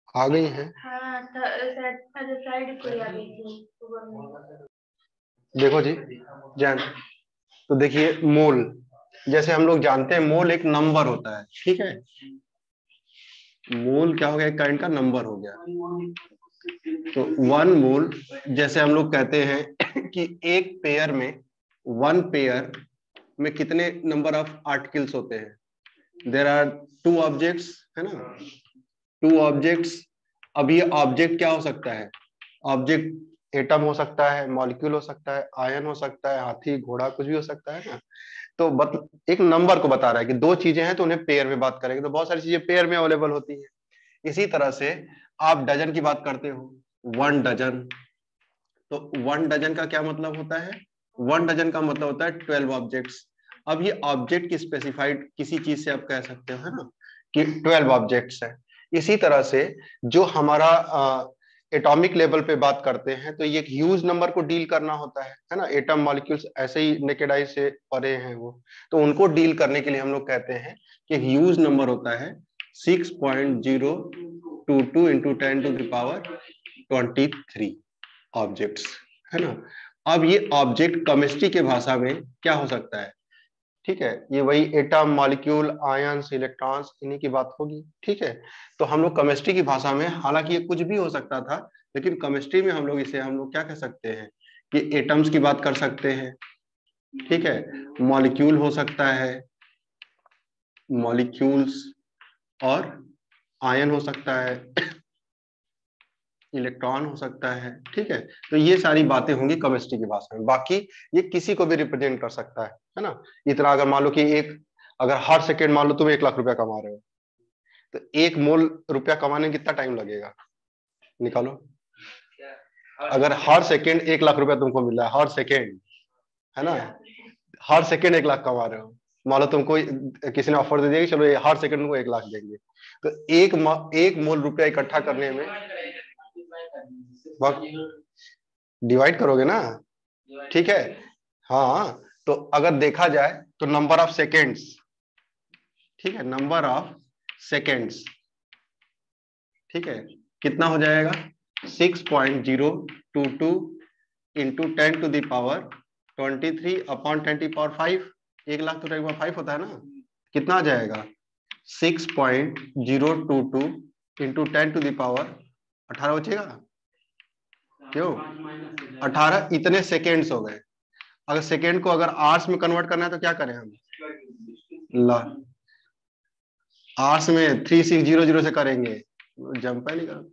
आ गई है। हाँ, फ्राइडे को आ गई थी सुबह में। देखो जी जैन, तो देखिए मोल, जैसे हम लोग जानते हैं मोल एक नंबर होता है, ठीक है। मोल क्या हो गया, एक काइंड का नंबर हो गया। तो वन मोल, जैसे हम लोग कहते हैं कि एक पेयर में, वन पेयर में कितने नंबर ऑफ आर्टिकल्स होते हैं। देर आर टू ऑब्जेक्ट्स, है ना, टू ऑब्जेक्ट्स। अब ये ऑब्जेक्ट क्या हो सकता है, ऑब्जेक्ट एटम हो सकता है, मॉलिक्यूल हो सकता है, आयन हो सकता है, हाथी घोड़ा कुछ भी हो सकता है ना। तो एक नंबर को बता रहा है कि दो चीजें हैं तो उन्हें पेयर में बात करेंगे, तो बहुत सारी चीजें पेयर में अवेलेबल होती है। इसी तरह से आप डजन की बात करते हो, वन डजन। तो वन डजन का क्या मतलब होता है, वन डजन का मतलब होता है 12 ऑब्जेक्ट्स। अब ये ऑब्जेक्ट की स्पेसिफाइड किसी चीज से आप कह सकते हो, है ना, कि 12 ऑब्जेक्ट्स है। इसी तरह से जो हमारा एटॉमिक लेवल पे बात करते हैं तो ये एक ह्यूज नंबर को डील करना होता है ना। एटम मॉलिक्यूल्स ऐसे ही नेकेड आई से परे हैं वो, तो उनको डील करने के लिए हम लोग कहते हैं कि ह्यूज नंबर होता है 6.022 इंटू 10⁻23 ऑब्जेक्ट्स, है ना। अब ये ऑब्जेक्ट केमिस्ट्री के भाषा में क्या हो सकता है, ठीक है, ये वही एटम मॉलिक्यूल आयंस इलेक्ट्रॉन्स इन्हीं की बात होगी, ठीक है। तो हम लोग केमिस्ट्री की भाषा में, हालांकि ये कुछ भी हो सकता था, लेकिन केमिस्ट्री में हम लोग इसे हम लोग क्या कह सकते हैं कि एटम्स की बात कर सकते हैं, ठीक है। मॉलिक्यूल हो सकता है, मॉलिक्यूल्स, और आयन हो सकता है, इलेक्ट्रॉन हो सकता है, ठीक है। तो ये सारी बातें होंगी केमिस्ट्री की भाषा में। बाकी ये किसी को भी रिप्रेजेंट कर सकता है ना। इतना अगर मान लो कि अगर हर सेकेंड मान लो तुम 1 लाख रुपया कमा रहे हो, तो 1 मोल रुपया कमाने में कितना टाइम लगेगा, निकालो। अगर हर सेकेंड 1 लाख रुपया तुमको मिल रहा है, हर सेकेंड, है ना, हर सेकेंड 1 लाख कमा रहे हो, मान लो तुमको किसी ने ऑफर दे दिया कि चलो ये हर सेकेंड तुमको 1 लाख देंगे, तो एक मोल रुपया इकट्ठा करने में डिवाइड करोगे ना, ठीक है। हाँ, तो अगर देखा जाए तो नंबर ऑफ सेकेंड्स, ठीक है, नंबर ऑफ सेकेंड्स, ठीक है, कितना हो जाएगा 6.022 इंटू 10⁻23 अपॉन 10⁻5। 1 लाख तो 10⁻5 होता है ना, कितना आ जाएगा 6.022 इंटू 10⁻18 बचेगा, क्यों 18 इतने सेकेंड्स हो गए। अगर सेकेंड को अगर आवर्स में कन्वर्ट करना है तो क्या करें हम, ला आवर्स में 3600 से करेंगे, जंप नहीं करो,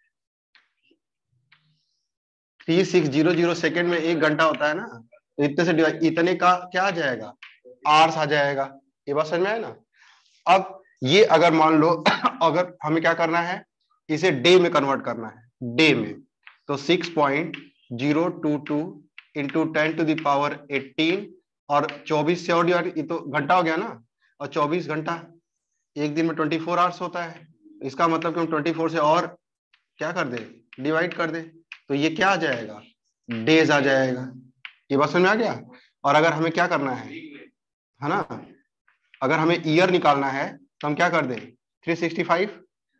3600 सेकेंड में 1 घंटा होता है ना, तो इतने से डिवाइड, इतने का क्या आ जाएगा, आवर्स आ जाएगा। ये बात समझ में आया ना। अब ये अगर मान लो अगर हमें क्या करना है, इसे डे में कन्वर्ट करना है, डे में, तो 6.022 इंटू 10⁻18 और 24 से, और ये तो घंटा हो गया ना, और 24 घंटा एक दिन में 24 आवर्स होता है, इसका मतलब कि हम 24 से और क्या कर दे, डिवाइड कर दे, तो ये क्या आ जाएगा, डेज आ जाएगा। ये बात समझ में आ गया। और अगर हमें क्या करना है ना, अगर हमें ईयर निकालना है तो हम क्या कर दें, 365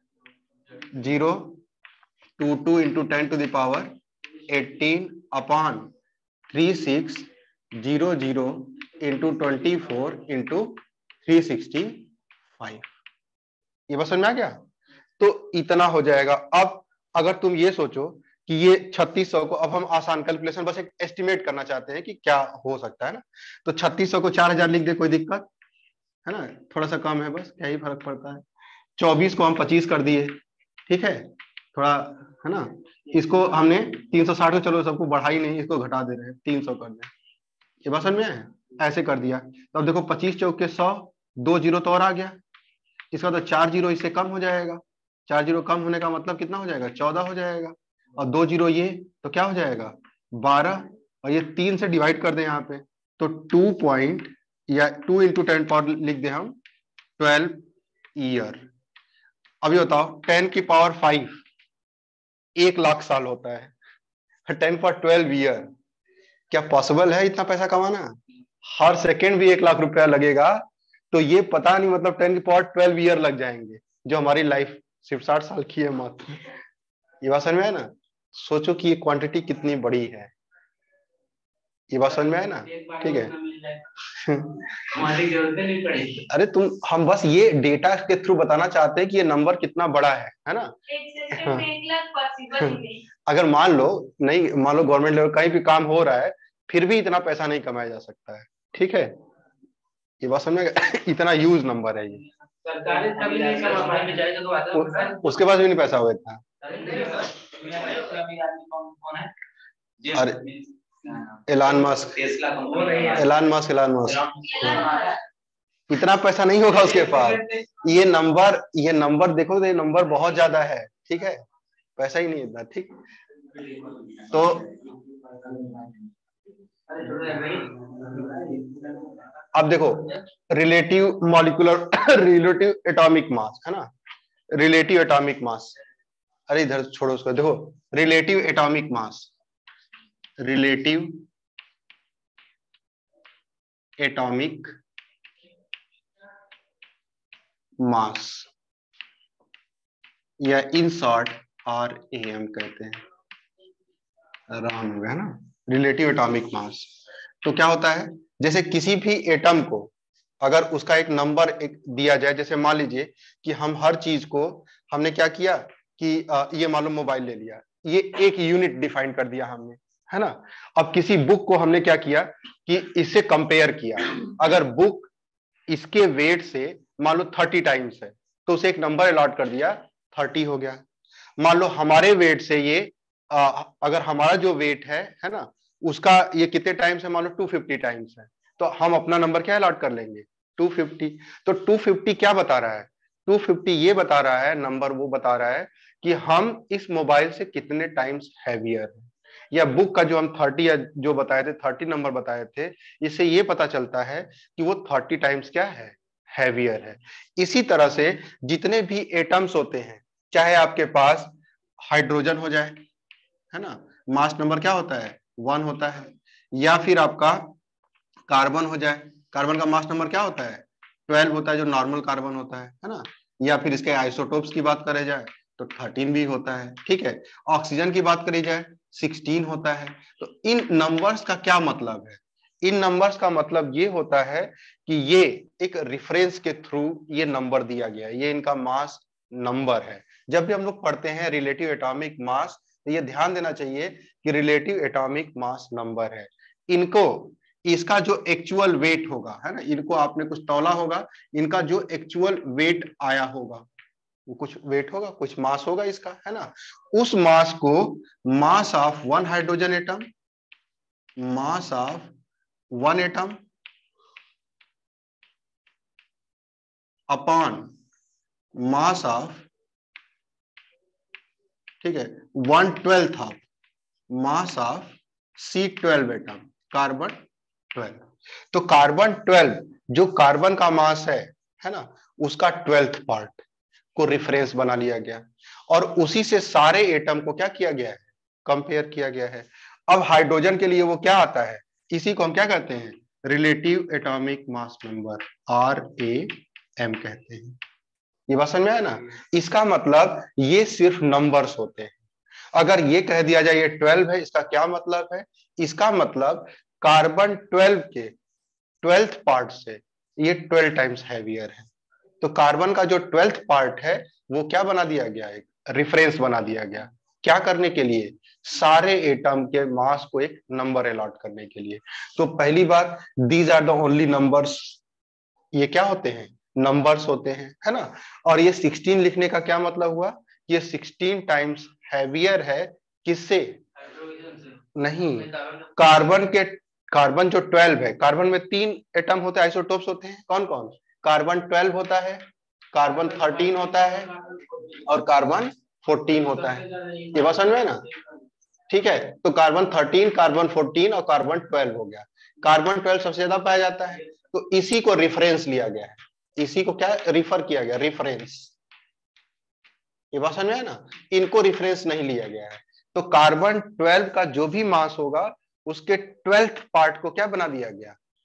022 इंटू 10⁻18 अपॉन 3600 इंटू 24 इंटू 365। ये बस समझ में आ गया। तो इतना हो जाएगा। अब अगर तुम ये सोचो कि ये 3600 को, अब हम आसान कैलकुलेशन बस एक एस्टिमेट करना चाहते हैं कि क्या हो सकता है ना, तो 3600 को 4000 लिख दे, कोई दिक्कत है ना, थोड़ा सा कम है बस, क्या ही फर्क पड़ता है। 24 को हम 25 कर दिए, ठीक है, थोड़ा, है ना, इसको हमने 360 को, चलो सबको बढ़ा ही नहीं, इसको घटा दे रहे हैं, 300 कर दे। ये बात समझ में है, ऐसे कर दिया। तो अब देखो 25 चौक के 100, 2 जीरो तो और आ गया, इसका तो 4 जीरो इससे कम हो जाएगा, 4 जीरो कम होने का मतलब कितना हो जाएगा, 14 हो जाएगा, और 2 जीरो ये तो क्या हो जाएगा 12, और ये 3 से डिवाइड कर दें यहाँ पे, तो 2 पॉइंट या 2 इंटू 10 पावर लिख दे हम 12 ईयर। अभी बताओ 10 की पावर 5 1 लाख साल होता है, 10 पर 12 ईयर, क्या पॉसिबल है इतना पैसा कमाना, हर सेकेंड भी 1 लाख रुपया लगेगा, तो ये पता नहीं मतलब 10 की पावर 12 ईयर लग जाएंगे जो हमारी लाइफ सिर्फ 60 साल की है मात्र। ये बात समझ में है ना? सोचो कि ये क्वांटिटी कितनी बड़ी है। ये बात समझ में है ना? ठीक है। हमारी जरूरत नहीं पड़ेगी। अरे हम बस ये डेटा के थ्रू बताना चाहते हैं कि ये नंबर कितना बड़ा है ना? 1 लाख पॉसिबल ही नहीं। अगर मान लो गवर्नमेंट लेवल कहीं भी काम हो रहा है, फिर भी इतना पैसा नहीं कमाया जा सकता है। ठीक है, ये बात समझ में? इतना यूज नंबर है ये। सरकारी तभी नहीं कमा पाएंगे, जाएगा तो आता है। उसके पास भी नहीं पैसा होगा इतना। अरे एलन मस्क इतना पैसा नहीं होगा उसके पास। ये नंबर देखो तो ये नंबर बहुत ज्यादा है। ठीक है, पैसा ही नहीं इतना। ठीक, तो अब देखो relative molecular relative atomic mass है ना, रिलेटिव एटॉमिक मास। अरे इधर छोड़ो उसको, देखो relative atomic mass, relative atomic mass या इन शॉर्ट RAM कहते हैं, राम है ना, रिलेटिव एटॉमिक मास। तो क्या होता है, जैसे किसी भी एटम को अगर उसका एक नंबर एक दिया जाए, जैसे मान लीजिए कि हम हर चीज को हमने क्या किया कि ये मान लो मोबाइल ले लिया, ये एक यूनिट डिफाइन कर दिया हमने, है ना। अब किसी बुक को हमने क्या किया कि इससे कंपेयर किया, अगर बुक इसके वेट से मान लो 30 टाइम्स है तो उसे एक नंबर अलॉट कर दिया, 30 हो गया। मान लो हमारे वेट से ये अगर हमारा जो वेट है ना, उसका ये कितने टाइम्स है, मान लो 250 टाइम्स है, तो हम अपना नंबर क्या अलॉट कर लेंगे, 250। तो 250 क्या बता रहा है, 250 ये बता रहा है, नंबर वो बता रहा है कि हम इस मोबाइल से कितने टाइम्स हैवियर है। या बुक का जो हम 30 या जो बताए थे 30 नंबर बताए थे, इससे ये पता चलता है कि वो 30 टाइम्स क्या है, हैवियर है। इसी तरह से जितने भी एटम्स होते हैं, चाहे आपके पास हाइड्रोजन हो जाए, है ना, मास नंबर क्या होता है 1 होता है, या फिर आपका कार्बन हो जाए, कार्बन का मास नंबर क्या होता है 12 होता है, जो नॉर्मल कार्बन होता है ना, या फिर इसके आइसोटोप्स की बात करें जाए तो 13 भी होता है। ठीक है, ऑक्सीजन की बात करी जाए 16 होता है। तो इन नंबर्स का क्या मतलब है, इन नंबर्स का मतलब ये होता है कि ये एक रेफरेंस के थ्रू ये नंबर दिया गया है, ये इनका मास नंबर है। जब भी हम लोग पढ़ते हैं रिलेटिव एटॉमिक मास, तो ये ध्यान देना चाहिए कि रिलेटिव एटॉमिक मास नंबर है। इनको इसका जो एक्चुअल वेट होगा, है ना, इनको आपने कुछ तौला होगा, इनका जो एक्चुअल वेट आया होगा वो कुछ वेट होगा, कुछ मास होगा इसका, है ना। उस मास को mass of one hydrogen atom, mass of one atom upon mass of, ठीक है, 1/12 of mass of C12 atom, carbon 12। तो कार्बन 12 जो कार्बन का मास है ना, उसका 12th पार्ट को रेफरेंस बना लिया गया और उसी से सारे एटम को क्या किया गया है, कंपेयर किया गया है। अब हाइड्रोजन के लिए वो क्या आता है, इसी को हम क्या कहते हैं, relative atomic mass number, RAM कहते हैं। ये बात समझ में आया ना? इसका मतलब ये सिर्फ नंबर्स होते हैं। अगर ये कह दिया जाए ये 12 है, इसका क्या मतलब है, इसका मतलब कार्बन 12 के 12th पार्ट से ये 12 टाइम्स हैवियर है। तो कार्बन का जो 12th पार्ट है वो क्या बना दिया गया, एक रेफरेंस बना दिया गया, क्या करने के लिए, सारे एटम के मास को एक नंबर अलॉट करने के लिए। तो पहली बात, these are the only numbers, ये क्या होते हैं, नंबर्स होते हैं, है ना। और ये 16 लिखने का क्या मतलब हुआ, ये 16 टाइम्स हैवियर है, किससे, नहीं, कार्बन के, कार्बन जो 12 है, कार्बन में 3 एटम होते हैं, आइसोटोप्स होते हैं, कौन कौन, कार्बन 12 होता है, कार्बन 13 होता है और कार्बन 14 होता है। ये बात समझ में ना? ठीक है, तो कार्बन 13, कार्बन 14 और कार्बन 12 हो गया। कार्बन 12 सबसे ज्यादा पाया जाता है, तो इसी को रेफरेंस लिया गया है, इसी को क्या रिफर किया गया, रेफरेंस। ये बात समझ में है ना, इनको रेफरेंस नहीं लिया गया है। तो कार्बन 12 का जो भी मास होगा उसके 12th पार्ट को क्या बना दिया गया,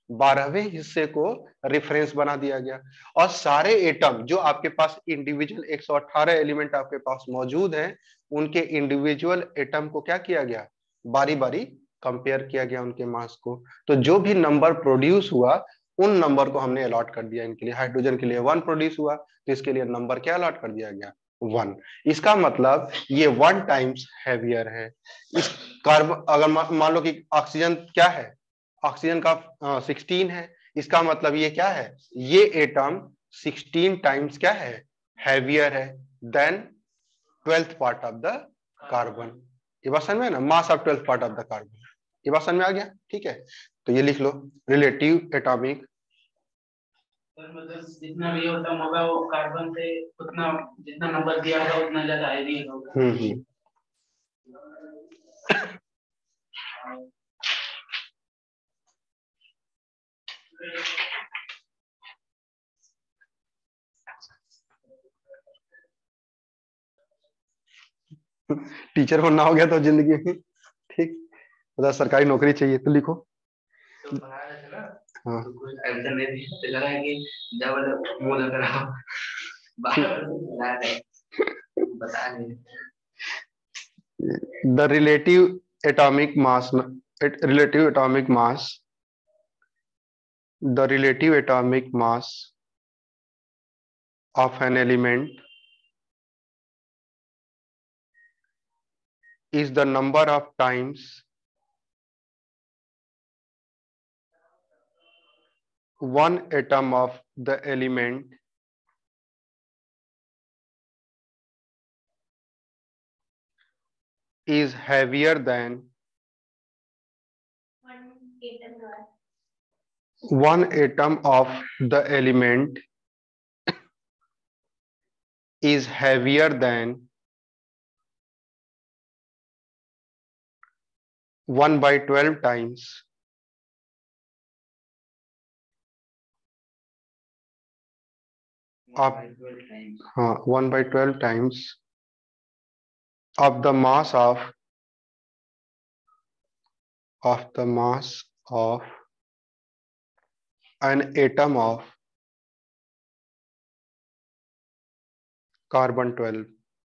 12वें हिस्से को रेफरेंस बना दिया गया, और सारे एटम जो आपके पास इंडिविजुअल 118 एलिमेंट आपके पास मौजूद हैं, उनके इंडिविजुअल एटम को क्या किया गया, बारी बारी कंपेयर किया गया उनके मास को। तो जो भी नंबर प्रोड्यूस हुआ उन नंबर को हमने अलॉट कर दिया इनके लिए। हाइड्रोजन के लिए 1 प्रोड्यूस हुआ तो इसके लिए नंबर क्या अलॉट कर दिया गया, 1। इसका मतलब ये 1 टाइम्स हैवियर है। इस कार्बन, अगर मान लो कि ऑक्सीजन क्या है, ऑक्सीजन का 16 है, इसका मतलब ये क्या है, ये एटम 16 टाइम्स क्या है, हैवियर है than 12th part of the carbon. ये बात समझ में है ना, mass of 12th part of the carbon. ये बात समझ में आ गया, ठीक है। तो ये लिख लो, रिलेटिव एटॉमिक, मतलब जितना भी एटम होगा वो कार्बन से उतना, जितना नंबर दिया होगा उतना ज्यादा हैवी होगा। टीचर बनना हो गया तो जिंदगी में, ठीक, मतलब सरकारी नौकरी चाहिए तो लिखो। तो पढ़ा रहे थे ना, हाँ तो कुछ आंसर नहीं दिया तो लगा कि जब मुंह लग रहा बता नहीं। the atomic mass relative atomic mass the relative atomic mass of an element is the number of times one atom of the element is heavier than one atom of the element is heavier than 1/12 times of 1/12 times of the mass of an atom of carbon 12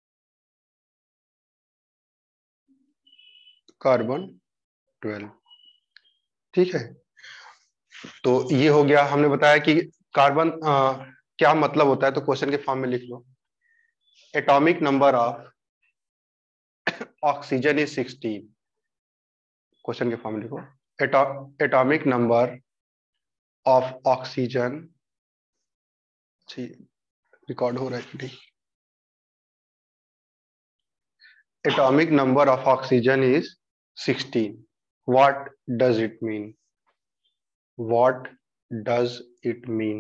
ठीक है। तो ये हो गया, हमने बताया कि carbon क्या मतलब होता है, तो क्वेश्चन के फॉर्म में लिख लो, atomic number of oxygen is 16। Question के फॉर्म में लिखो, atomic number of oxygen, record हो रहा है नहीं, atomic number of oxygen is 16. What does it mean? What does it mean?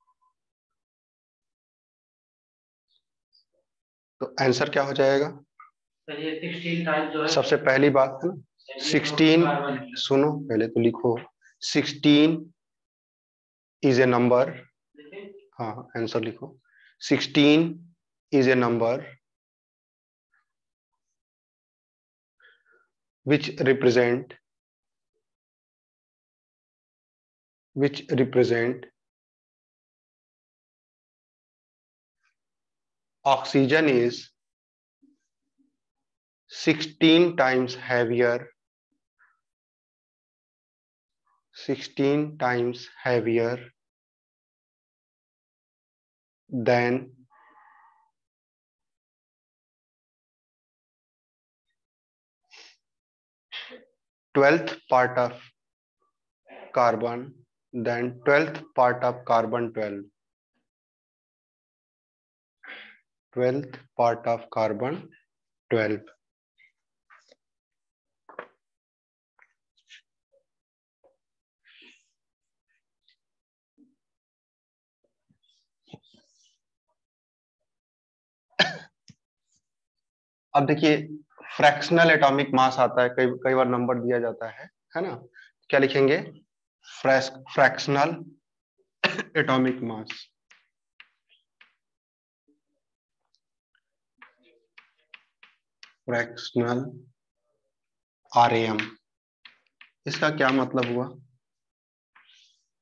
तो आंसर क्या हो जाएगा, तो ये 16 टाइप जो है, सबसे पहली बात है ना 16, सुनो पहले तो लिखो 16 इज ए नंबर, हाँ आंसर लिखो, 16 is a number which represent oxygen is 16 times heavier, 16 times heavier than 12th part of carbon, than 12th part of carbon 12, 12th part of carbon 12। अब देखिए फ्रैक्शनल एटॉमिक मास आता है, कई कई बार number दिया जाता है ना, क्या लिखेंगे, fractional atomic mass, fractional RAM. इसका क्या मतलब हुआ,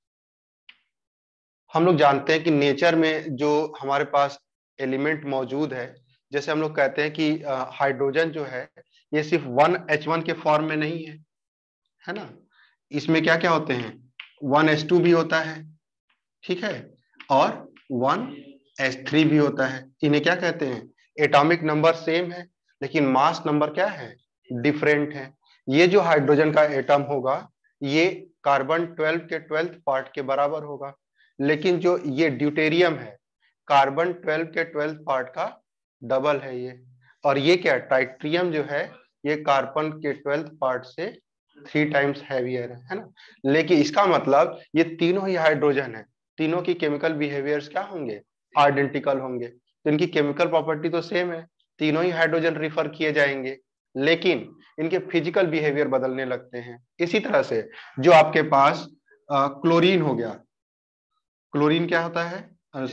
हम लोग जानते हैं कि नेचर में जो हमारे पास एलिमेंट मौजूद है, जैसे हम लोग कहते हैं कि हाइड्रोजन जो है ये सिर्फ 1H1 के फॉर्म में नहीं है ना, इसमें क्या क्या होते हैं, 1H2 भी होता है, ठीक है, और 1H3 भी होता है। इन्हें क्या कहते हैं, एटॉमिक नंबर सेम है लेकिन मास नंबर क्या है, डिफरेंट है। ये जो हाइड्रोजन का एटम होगा ये कार्बन 12 के 12th पार्ट के बराबर होगा, लेकिन जो ये ड्यूटेरियम है कार्बन 12 के 12th पार्ट का डबल है ये। और ये क्या, ट्राइट्रियम जो है ये कार्बन के 12th पार्ट से 3 टाइम्स हैवियर है ना। लेकिन इसका मतलब ये तीनों ही हाइड्रोजन है, तीनों की केमिकल बिहेवियर्स क्या होंगे, आइडेंटिकल होंगे, तो इनकी केमिकल प्रॉपर्टी तो सेम है, तीनों ही हाइड्रोजन रिफर किए जाएंगे, लेकिन इनके फिजिकल बिहेवियर बदलने लगते हैं। इसी तरह से जो आपके पास क्लोरीन हो गया, क्लोरीन क्या होता है,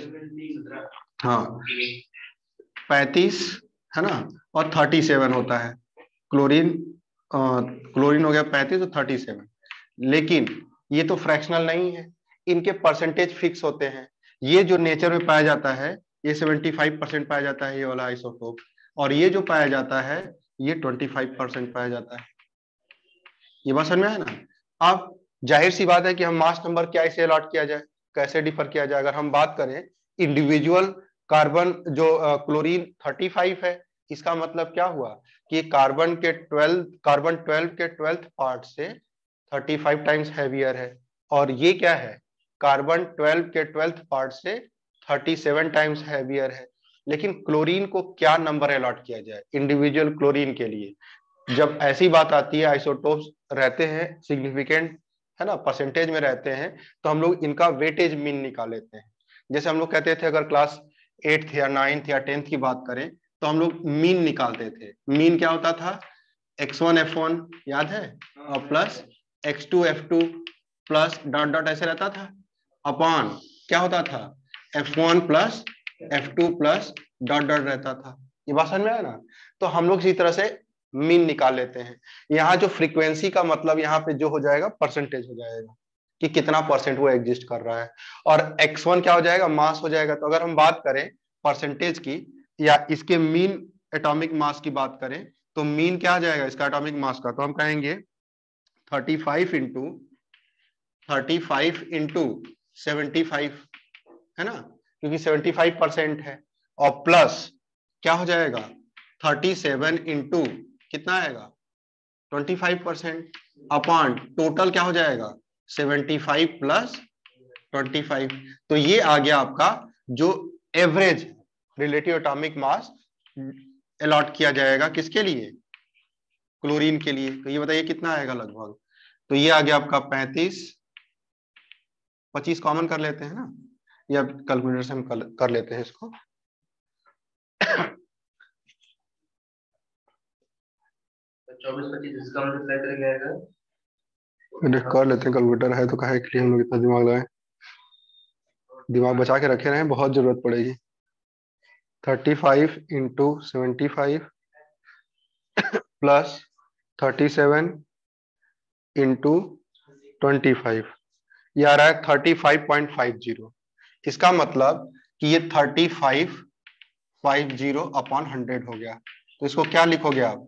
हाँ 35 है ना, और 37 होता है क्लोरीन। क्लोरीन हो गया 35 और 37, लेकिन ये तो फ्रैक्शनल नहीं है, इनके परसेंटेज फिक्स होते हैं। ये जो नेचर में पाया जाता है ये 75% पाया जाता है ये वाला आइसोटोप, और ये जो पाया जाता है ये 25% पाया जाता है। ये बात समझ में है ना। अब जाहिर सी बात है कि हम मास नंबर क्या इसे अलॉट किया जाए, कैसे डिफर किया जाए। अगर हम बात करें इंडिविजुअल कार्बन जो क्लोरीन 35 है, इसका मतलब क्या हुआ कि कार्बन 12 के 12th पार्ट से 35 टाइम्स हैवियर है, और ये क्या है, कार्बन 12 के 12th पार्ट से 37 टाइम्स हैवियर है। लेकिन क्लोरीन को क्या नंबर अलॉट किया जाए इंडिविजुअल क्लोरीन के लिए, जब ऐसी बात आती है आइसोटोप्स रहते हैं सिग्निफिकेंट है ना, परसेंटेज में रहते हैं, तो हम लोग इनका वेटेज मीन निकाल लेते हैं। जैसे हम लोग कहते थे अगर क्लास 8th या 9th या 10th की बात करें तो हम लोग मीन निकालते थे। मीन क्या होता था, x1 f1 याद है, और plus x2 f2 plus dot dot ऐसे रहता था, अपॉन क्या होता था f1 plus f2 plus dot dot रहता था। ये बात समझ में आया ना। तो हम लोग इसी तरह से मीन निकाल लेते हैं। यहाँ जो फ्रीक्वेंसी का मतलब यहाँ पे जो हो जाएगा परसेंटेज हो जाएगा कि कितना परसेंट वो एग्जिस्ट कर रहा है, और x1 क्या हो जाएगा, मास हो जाएगा। तो अगर हम बात करें परसेंटेज की या इसके मीन एटॉमिक मास की बात करें तो मीन क्या आ जाएगा इसका एटॉमिक मास का, तो हम कहेंगे 35 इंटू 75 है ना, क्योंकि 75% है, और प्लस क्या हो जाएगा 37 इंटू कितना आएगा 25% अपॉन टोटल क्या हो जाएगा 75 प्लस 25। तो ये आ गया आपका जो average relative atomic mass allot किया जाएगा किसके लिए, क्लोरीन के लिए। तो ये बताइए कितना आएगा लगभग, तो ये आ गया आपका 35, 25 कॉमन कर लेते हैं ना, या कैलकुलेटर से हम कर लेते हैं इसको। 24-25 इसका मल्टीप्लाई करके आएगा, कर लेते हैं, कैलकुलेटर है तो काहे के लिए हम लोग इतना दिमाग लगाएं, दिमाग बचा के रखे रहे, बहुत जरूरत पड़ेगी। 35 इंटू 75 प्लस 37 इंटू 25, ये आ रहा है 35.50। इसका मतलब कि ये 3550 अपॉन 100 हो गया, तो इसको क्या लिखोगे आप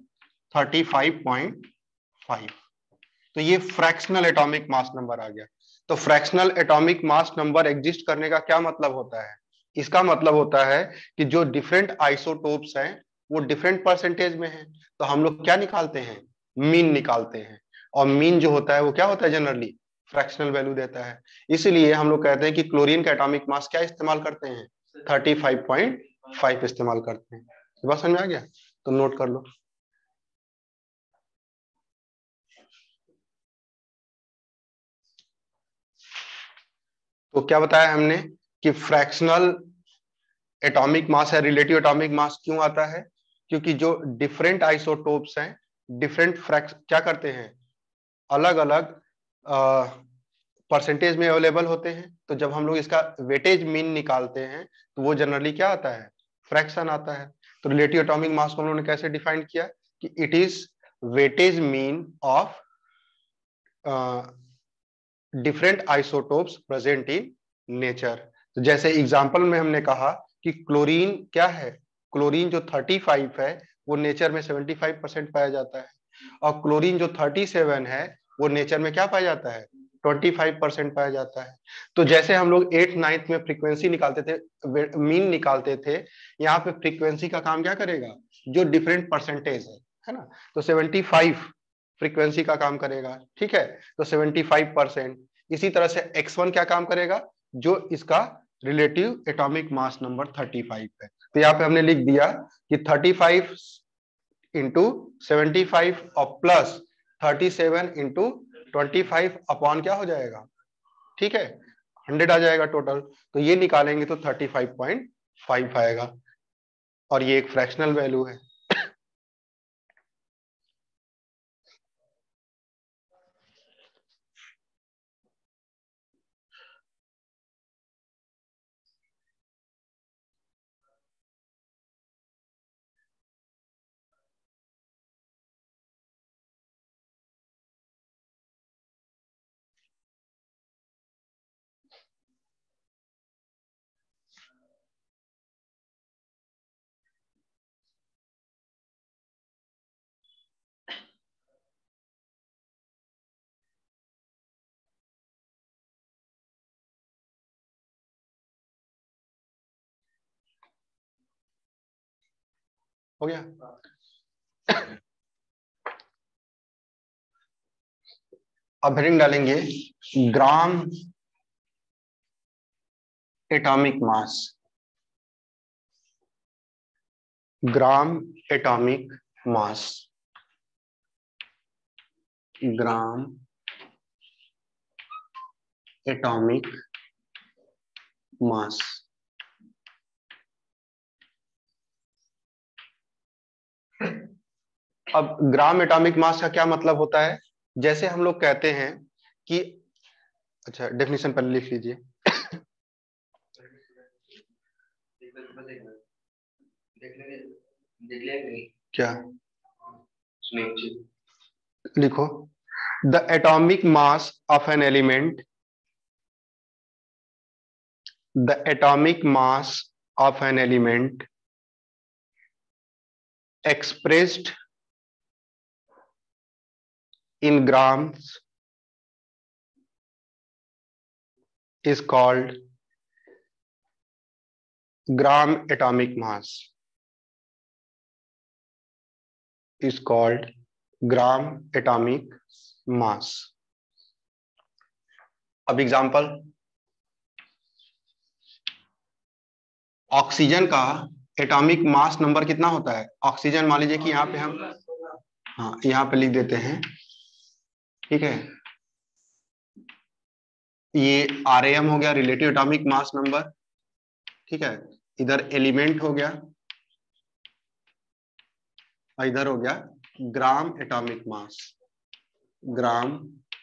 35.5। तो ये फ्रैक्शनल एटॉमिक मास नंबर आ गया। तो fractional atomic mass number exist करने का क्या मतलब होता है, इसका मतलब होता है कि जो डिफरेंट आइसोटोप्स हैं वो डिफरेंट परसेंटेज में हैं, तो हम लोग क्या निकालते हैं, मीन निकालते हैं, और मीन जो होता है वो क्या होता है, जनरली फ्रैक्शनल वैल्यू देता है। इसलिए हम लोग कहते हैं कि क्लोरीन का एटॉमिक मास क्या इस्तेमाल करते हैं, 35.5 इस्तेमाल करते हैं। बात समझ में आ गया, तो नोट कर लो। तो क्या बताया हमने कि फ्रैक्शनल एटॉमिक मास है, रिलेटिव एटॉमिक मास क्यों आता है, क्योंकि जो डिफरेंट आइसोटोप्स हैं डिफरेंट फ्रैक्श क्या करते हैं, अलग अलग परसेंटेज में अवेलेबल होते हैं। तो जब हम लोग इसका वेटेज मीन निकालते हैं तो वो जनरली क्या आता है, फ्रैक्शन आता है। तो रिलेटिव एटॉमिक मास को हम लोगों ने कैसे डिफाइन किया कि it is weightage mean of different isotopes present in nature. तो जैसे एग्जांपल में हमने कहा कि क्लोरीन क्या है, क्लोरीन जो 35 है वो नेचर में 75% पाया जाता है, और क्लोरीन जो 37 है वो नेचर में क्या पाया जाता है, 25% पाया जाता है। तो जैसे हम लोग 8th 9th में फ्रीक्वेंसी निकालते थे, मीन निकालते थे, यहाँ पे फ्रीक्वेंसी का काम क्या करेगा, जो डिफरेंट परसेंटेज है ना, तो 75 फ्रीक्वेंसी का काम करेगा, ठीक है, तो 75%। इसी तरह से x1 क्या काम करेगा, जो इसका रिलेटिव एटॉमिक मास नंबर 35 है। तो यहाँ पे हमने लिख दिया कि 35 इंटू 75 और प्लस 37 इंटू 25 अपॉन क्या हो जाएगा, ठीक है, 100 आ जाएगा टोटल। तो ये निकालेंगे तो 35.5 आएगा, और ये एक फ्रैक्शनल वैल्यू है। हो गया। अब हेडिंग डालेंगे gram atomic mass, gram atomic mass, gram atomic mass. अब ग्राम एटॉमिक मास का क्या मतलब होता है, जैसे हम लोग कहते हैं कि, अच्छा डेफिनेशन पहले लिख लीजिए। क्या लिखो, the atomic mass of an element, the atomic mass of an element expressed in grams is called gram atomic mass, is called gram atomic mass। अब एग्जांपल, ऑक्सीजन का एटॉमिक मास नंबर कितना होता है, ऑक्सीजन मान लीजिए कि यहाँ पे हम, हाँ यहाँ पे लिख देते हैं, ठीक है, ये RAM हो गया, रिलेटिव एटॉमिक मास नंबर, ठीक है, इधर एलिमेंट हो गया, इधर हो गया ग्राम एटॉमिक मास, ग्राम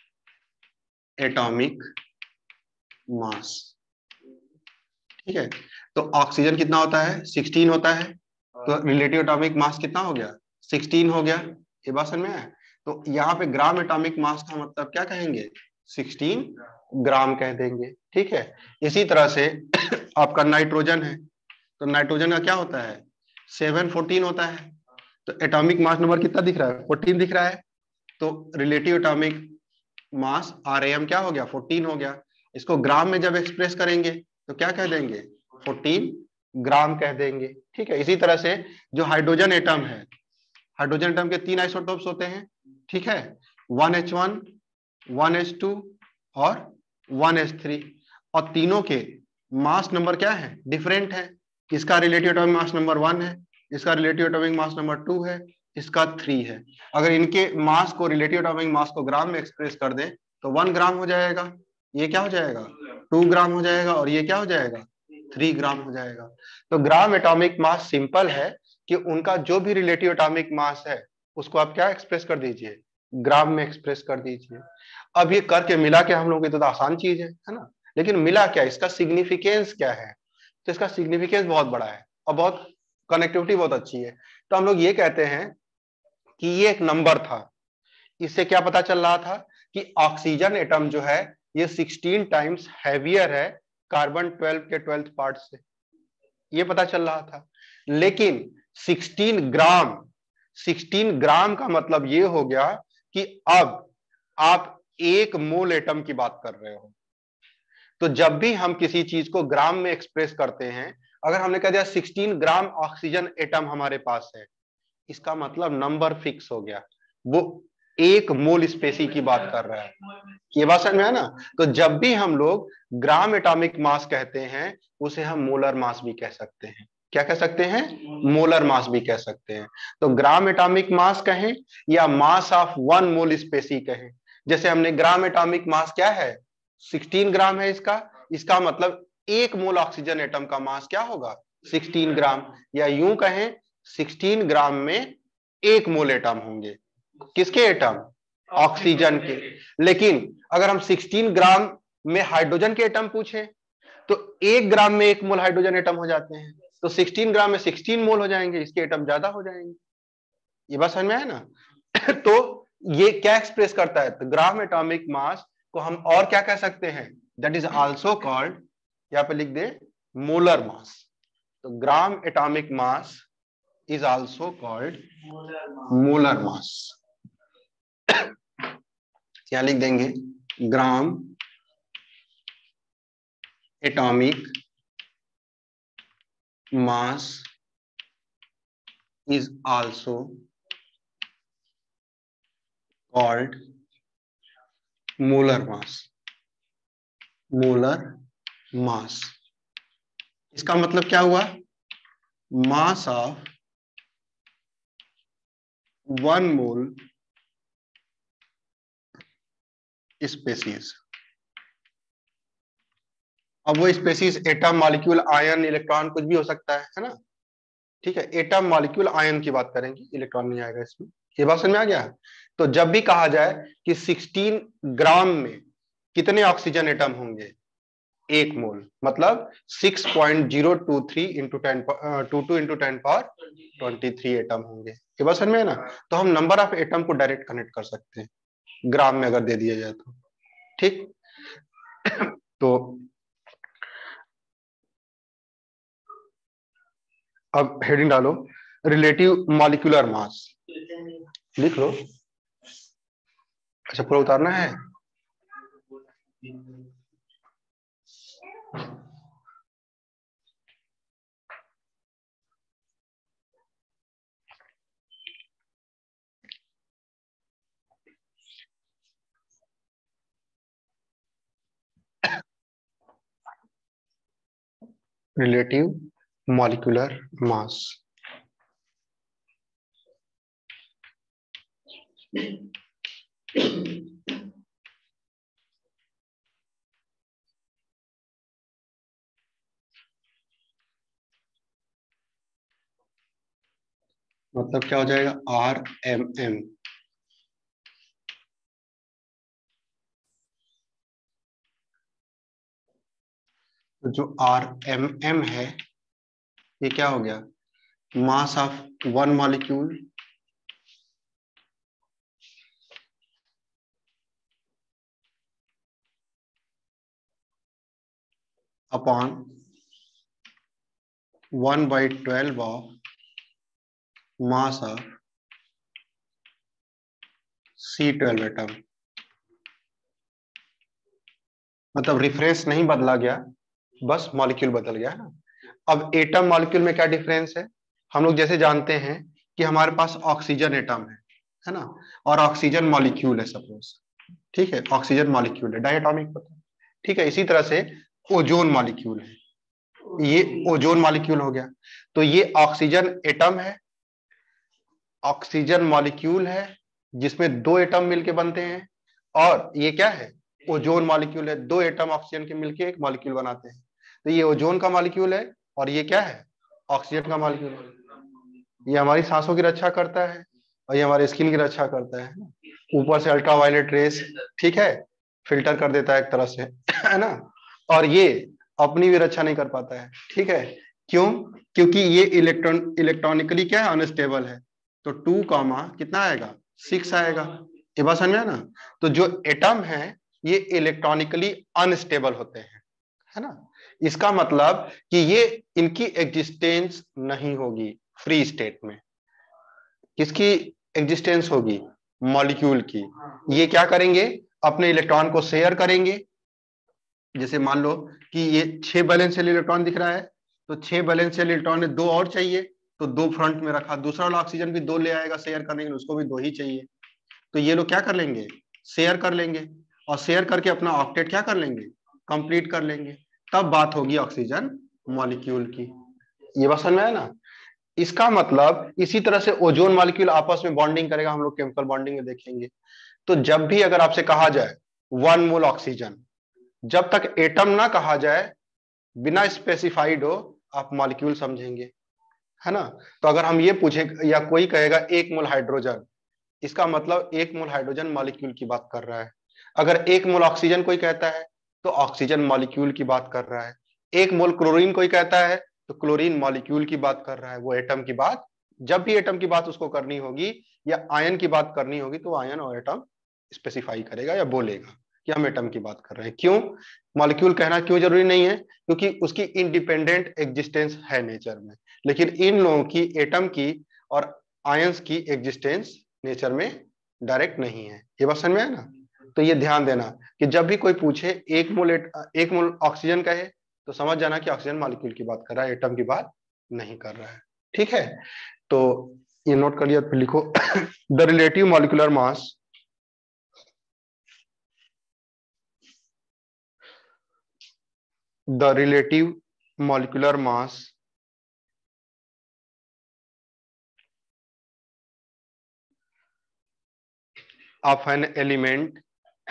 एटॉमिक मास, ठीक है। तो ऑक्सीजन कितना होता है, 16 होता है, तो रिलेटिव एटॉमिक मास कितना हो गया, 16 हो गया। ये बात समझ में आया। तो यहाँ पे ग्राम एटॉमिक मास का मतलब क्या कहेंगे, 16 ग्राम कह देंगे, ठीक है। इसी तरह से आपका नाइट्रोजन है, तो नाइट्रोजन का क्या होता है, 714 होता है, तो एटॉमिक मास नंबर कितना दिख रहा है, 14 दिख रहा है, तो रिलेटिव एटॉमिक मास RAM क्या हो गया, 14 हो गया। इसको ग्राम में जब एक्सप्रेस करेंगे तो क्या कह देंगे, 14 ग्राम कह देंगे, ठीक है। इसी तरह से जो हाइड्रोजन एटम है, हाइड्रोजन एटम के 3 आइसोटोप्स होते हैं, ठीक है, 1H1, 1H2 और 1H3, और तीनों के मास नंबर क्या है, डिफरेंट है। इसका रिलेटिव एटॉमिक मास नंबर 1 है, इसका रिलेटिव एटॉमिक मास नंबर 2 है, इसका 3 है। अगर इनके मास को, रिलेटिव एटॉमिक मास को ग्राम में एक्सप्रेस कर दें तो 1 ग्राम हो जाएगा, ये क्या हो जाएगा, 2 ग्राम हो जाएगा, और ये क्या हो जाएगा, 3 ग्राम हो जाएगा। तो ग्राम एटॉमिक मास सिंपल है कि उनका जो भी रिलेटिव एटॉमिक मास है उसको आप क्या एक्सप्रेस कर दीजिए, ग्राम में एक्सप्रेस कर दीजिए। अब ये करके मिला के हम लोग की तो आसान चीज है ना, लेकिन मिला क्या, इसका सिग्निफिकेंस क्या है, तो इसका सिग्निफिकेंस बहुत बड़ा है और बहुत कनेक्टिविटी बहुत अच्छी है। तो हम लोग ये कहते हैं कि ये एक नंबर था, इससे क्या पता चल रहा था कि ऑक्सीजन एटम जो है ये 16 टाइम्स हैवियर है कार्बन 12 के 12th पार्ट से, ये पता चल रहा था। लेकिन 16 ग्राम का मतलब ये हो गया कि अब आप 1 मोल एटम की बात कर रहे हो। तो जब भी हम किसी चीज को ग्राम में एक्सप्रेस करते हैं, अगर हमने कह दिया 16 ग्राम ऑक्सीजन एटम हमारे पास है, इसका मतलब नंबर फिक्स हो गया, वो 1 मोल स्पेसी की बात कर रहा है। ये बात समझ में है ना? तो जब भी हम लोग ग्राम एटॉमिक मास कहते हैं, उसे हम मोलर मास भी कह सकते हैं। क्या कह सकते हैं? मोलर मास भी कह सकते हैं। तो ग्राम एटॉमिक मास कहें या मास ऑफ 1 मोल स्पेसी कहें, जैसे हमने ग्राम एटॉमिक मास क्या है, 16 ग्राम है इसका मतलब 1 मोल ऑक्सीजन एटम का मास क्या होगा, 16 ग्राम। या यूं कहें 16 ग्राम में 1 मोल एटम होंगे। किसके एटम? ऑक्सीजन के। लेकिन अगर हम 16 ग्राम में हाइड्रोजन के एटम पूछें तो 1 ग्राम में 1 मोल हाइड्रोजन एटम हो जाते हैं, तो 16 ग्राम में 16 मोल हो जाएंगे, इसके एटम ज्यादा हो जाएंगे। ये बात समझ में है ना? तो ये क्या एक्सप्रेस करता है? तो ग्राम एटॉमिक मास को हम और क्या कह सकते हैं? दैट इज आल्सो कॉल्ड, यहां पे लिख दे, मोलर मास। तो gram atomic mass is also called molar mass. क्या लिख देंगे? Gram atomic mass is also called molar mass. Molar mass, इसका मतलब क्या हुआ? Mass of 1 mole species. अब वो species atom, molecule, ion, electron कुछ भी हो सकता है ना? ठीक है, एटम, मॉलिक्यूल, आयन की बात करेंगे, इलेक्ट्रॉन नहीं आएगा इसमें। ये बात समझ में आ गया? तो जब भी कहा जाए कि 16 ग्राम में कितने ऑक्सीजन एटम होंगे, 1 मोल, मतलब 6.023 इंटू 10 22 इंटू 10 पावर 23 एटम होंगे। ये बात समझ में है ना? तो हम नंबर ऑफ एटम को डायरेक्ट कनेक्ट कर सकते हैं ग्राम में अगर दे दिया जाए तो। ठीक, तो अब हेडिंग डालो, रिलेटिव मॉलिक्यूलर मास, लिख लो। अच्छा, पूरा उतारना है? Relative molecular mass. मतलब क्या हो जाएगा? RMM। तो जो RMM है, ये क्या हो गया? Mass of 1 molecule upon 1/12 of mass of C12 atom. मतलब रेफरेंस नहीं बदला गया, बस मॉलिक्यूल बदल गया है ना। अब एटम मॉलिक्यूल में क्या डिफरेंस है? हम लोग जैसे जानते हैं कि हमारे पास ऑक्सीजन एटम है ना, और ऑक्सीजन मॉलिक्यूल है सपोज। ठीक है, ऑक्सीजन मॉलिक्यूल है, डायटोमिक होता है। ठीक है, इसी तरह से ओजोन मॉलिक्यूल है, ये ओजोन मॉलिक्यूल हो गया। तो ये ऑक्सीजन एटम है, ऑक्सीजन मॉलिक्यूल है जिसमें 2 एटम मिलके बनते हैं, और ये क्या है? ओजोन मॉलिक्यूल है, 2 एटम ऑक्सीजन के मिलके एक मॉलिक्यूल बनाते हैं। तो ये ओजोन का मॉलिक्यूल है, और ये क्या है? ऑक्सीजन का मॉलिक्यूल है। ये हमारी सांसों की रक्षा करता है, और ये हमारे स्किन की रक्षा करता है। ऊपर से अल्ट्रावायलेट रेस, ठीक है, फिल्टर कर देता है एक तरह से, है ना। और ये अपनी भी रक्षा नहीं कर पाता है। ठीक है, क्यों? क्योंकि ये इलेक्ट्रॉनिकली क्या है? अनस्टेबल है। तो 2 कितना आएगा? 6 आएगा। ये बात समझ में ना? तो जो एटम है ये इलेक्ट्रॉनिकली अनस्टेबल होते हैं, है ना। इसका मतलब कि ये इनकी एग्जिस्टेंस नहीं होगी फ्री स्टेट में। किसकी एग्जिस्टेंस होगी? मॉलिक्यूल की। ये क्या करेंगे? अपने इलेक्ट्रॉन को शेयर करेंगे। जैसे मान लो कि ये 6 वैलेंशियल इलेक्ट्रॉन दिख रहा है, तो 6 वैलेंशियल इलेक्ट्रॉन में 2 और चाहिए, तो 2 फ्रंट में रखा, दूसरा वाला ऑक्सीजन भी 2 ले आएगा शेयर करने के लिए, उसको भी 2 ही चाहिए। तो ये लोग क्या कर लेंगे? शेयर कर लेंगे, और शेयर करके अपना ऑक्टेट क्या कर लेंगे? कंप्लीट कर लेंगे। तब बात होगी ऑक्सीजन मॉलिक्यूल की। ये बात समझ में आया ना? इसका मतलब इसी तरह से ओजोन मॉलिक्यूल आपस में बॉन्डिंग करेगा, हम लोग केमिकल बॉन्डिंग में देखेंगे। तो जब भी अगर आपसे कहा जाए 1 मोल ऑक्सीजन, जब तक एटम ना कहा जाए, बिना स्पेसिफाइड हो, आप मॉलिक्यूल समझेंगे, है ना? तो अगर हम ये पूछे या कोई कहेगा 1 मोल हाइड्रोजन, इसका मतलब 1 मोल हाइड्रोजन मॉलिक्यूल की बात कर रहा है। अगर 1 मोल ऑक्सीजन कोई कहता है तो ऑक्सीजन मॉलिक्यूल की बात कर रहा है। 1 मोल क्लोरीन कोई कहता है तो क्लोरीन मॉलिक्यूल की बात कर रहा है, वो एटम की बात। जब भी एटम की बात उसको करनी होगी या आयन की बात करनी होगी, तो आयन और एटम स्पेसिफाई करेगा या बोलेगा कि हम एटम की बात कर रहे हैं। क्यों? मॉलिक्यूल कहना क्यों जरूरी नहीं है? क्योंकि उसकी इंडिपेंडेंट एग्जिस्टेंस है नेचर में, लेकिन इन लोगों की, एटम की और आयंस की एग्जिस्टेंस नेचर में डायरेक्ट नहीं है। ये बात समझ में है ना? तो ये ध्यान देना कि जब भी कोई पूछे 1 मोल ऑक्सीजन कहे, तो समझ जाना कि ऑक्सीजन मॉलिक्यूल की बात कर रहा है, एटम की बात नहीं कर रहा है। ठीक है? तो ये नोट कर लिया, फिर लिखो the relative molecular mass the relative molecular mass of an element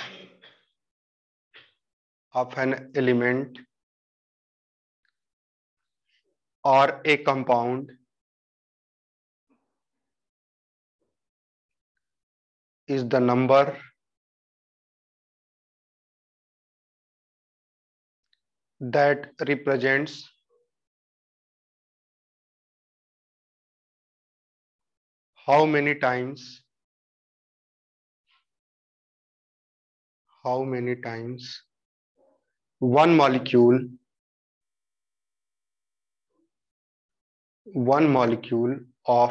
or a compound is the number that represents how many times one molecule of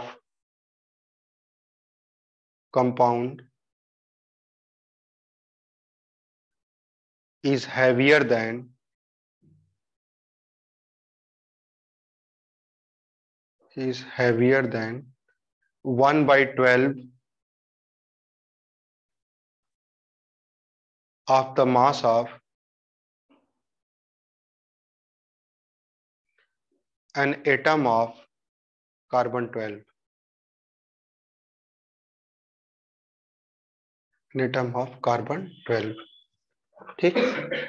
compound is heavier than 1/12 of the mass of an atom of carbon 12, an atom of carbon 12। ठीक है?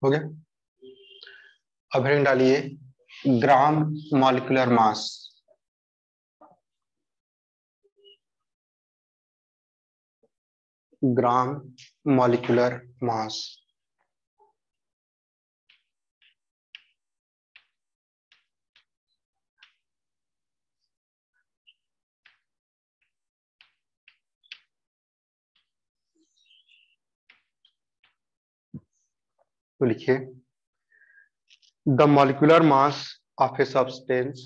हो गया। अब heading डालिए gram molecular mass. Gram molecular mass. तो लिखिए the molecular mass of a substance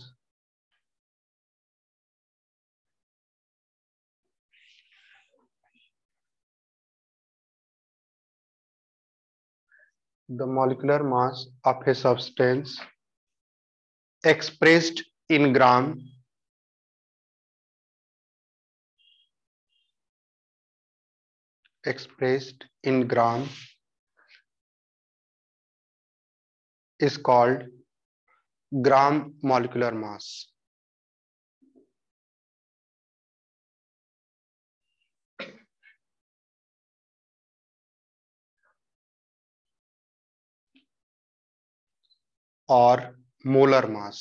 the molecular mass of a substance expressed in gram is called gram molecular mass. और molar mass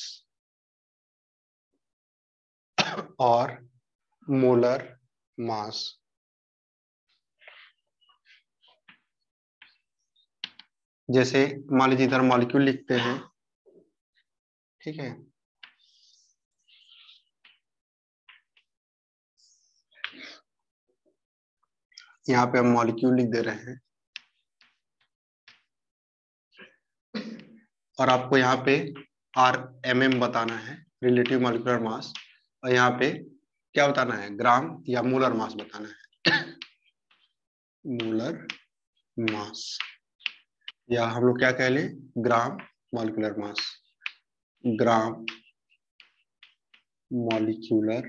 और मोलर मास जैसे मान लीजिए इधर मॉलिक्यूल लिखते हैं, ठीक है, यहाँ पे हम मॉलिक्यूल लिख दे रहे हैं और आपको यहाँ पे RMM बताना है, रिलेटिव मॉलिक्यूलर मास, और यहाँ पे क्या बताना है, ग्राम या मोलर मास बताना है। मोलर मास या हम लोग क्या कह लें, gram molecular mass. Gram molecular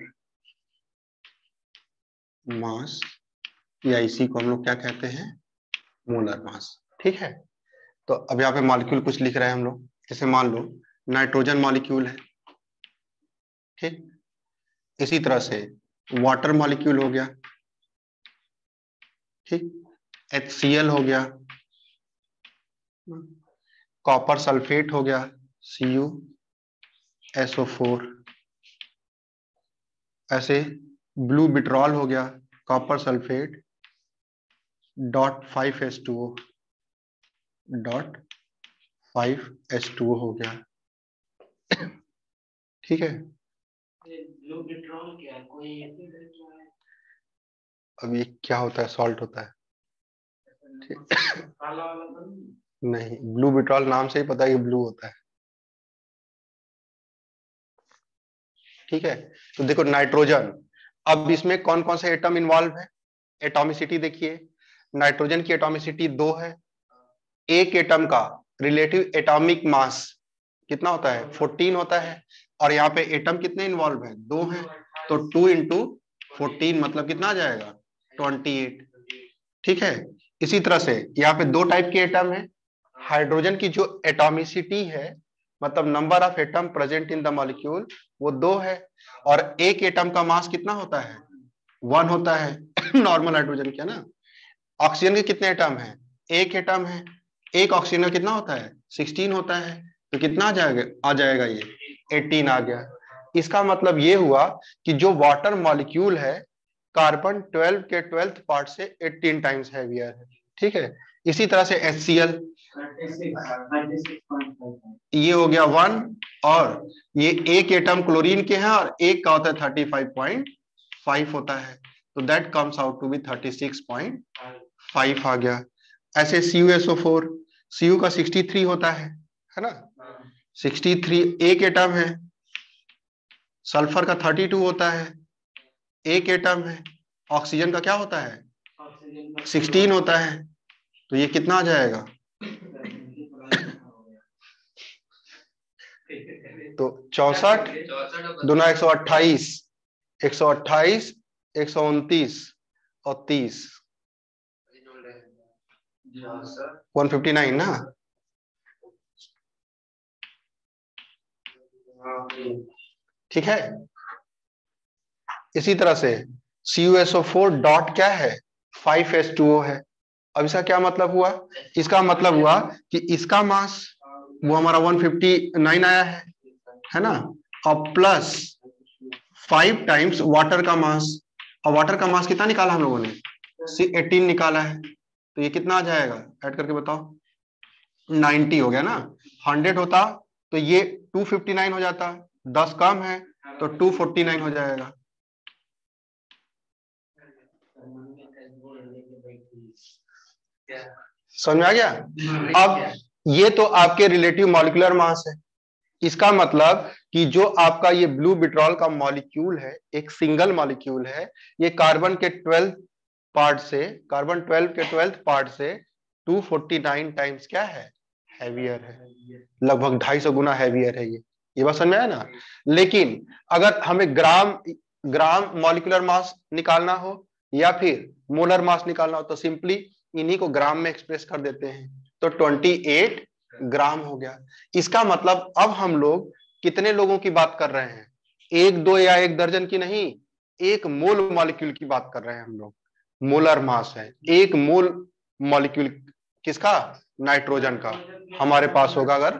mass या इसी को हम लोग क्या कहते हैं, मोलर मास। ठीक है, तो अब यहाँ पे मॉलिक्यूल कुछ लिख रहे हैं हम लोग, जैसे मान लो नाइट्रोजन मॉलिक्यूल है, ठीक, इसी तरह से वाटर मॉलिक्यूल हो गया, ठीक, HCl हो गया, कॉपर सल्फेट हो गया CuSO4, ऐसे ब्लू बिट्रॉल हो गया, कॉपर सल्फेट .5H2O हो गया। ठीक है, ब्लू पेट्रोल क्या कोई एसिड है क्या है? अब ये क्या होता है, सॉल्ट होता है। काला वाला तो नहीं, ब्लू बिट्रॉल नाम से ही पता है कि ब्लू होता है। ठीक है, तो देखो नाइट्रोजन, अब इसमें कौन कौन से एटम इन्वॉल्व है, एटॉमिसिटी देखिए, नाइट्रोजन की एटॉमिसिटी 2 है, एक एटम का रिलेटिव एटॉमिक मास कितना होता है, 14 होता है, और यहाँ पे एटम कितने इन्वॉल्व है, 2 है, तो 2 इंटू 14 मतलब कितना आ जाएगा, 28। ठीक है, इसी तरह से यहाँ पे 2 टाइप के एटम है, हाइड्रोजन की जो एटॉमिसिटी है, मतलब number of atom present in the molecule, वो 2 है, और एक एटम का मास कितना होता है, 1 होता है। नॉर्मल हाइड्रोजन क्या ना। ऑक्सीजन के कितने एटम है, एक एटम है, एक ऑक्सीजन का कितना होता है, 16 होता है, तो कितना आ जाएगा ये 18 आ गया। इसका मतलब ये हुआ कि जो वाटर मॉलिक्यूल है, कार्बन 12 के 12th पार्ट से 18 टाइम्स हैवियर है। ठीक है, इसी तरह से HCl ये हो गया 1, और ये एक एटम क्लोरीन के हैं और एक का होता है 35.5 होता है, तो that comes out to be 36.5 आ गया। ऐसे CuSO4, Cu का 63 होता है ना, 63 एक एटम है, सल्फर का 32 होता है, एक एटम है, ऑक्सीजन का क्या होता है, 16 होता है, तो ये कितना आ जाएगा, तो 64 दूना 128, 128, 129 और 30, 159 ना। ठीक है, इसी तरह से CuSO4 डॉट क्या है, 5H2O है, अब इसका क्या मतलब हुआ, इसका मतलब हुआ कि इसका मास वो हमारा 159 आया है ना, और प्लस 5 टाइम्स वाटर का मास। और वाटर का मास कितना निकाला हम लोगों ने, 18 निकाला है, तो ये कितना आ जाएगा, ऐड करके बताओ, 90 हो गया ना। 100 होता तो ये 259 हो जाता, 10 कम है तो 249 हो जाएगा। समझ में आ गया। अब ये तो आपके रिलेटिव मॉलिक्यूलर मास है। इसका मतलब कि जो आपका ये ब्लू विट्रॉल का मॉलिक्यूल है, एक सिंगल मॉलिक्यूल है, ये कार्बन के 12 पार्ट से, कार्बन 12 के 12th पार्ट से 249 टाइम्स क्या है, हैवियर है, लगभग 250 गुना हैवियर है ये बात समझ में आया ना। लेकिन अगर हमें ग्राम मॉलिक्यूलर मास निकालना हो या फिर मोलर मास निकालना हो तो सिंपली इन्हीं को ग्राम में एक्सप्रेस कर देते हैं, तो 28 ग्राम हो गया। इसका मतलब अब हम लोग कितने लोगों की बात कर रहे हैं, 1 2 या 1 दर्जन की नहीं, 1 मोल मॉलिक्यूल की बात कर रहे हैं हम लोग। मोलर मास है 1 मोल मॉलिक्यूल, किसका, नाइट्रोजन का हमारे पास होगा अगर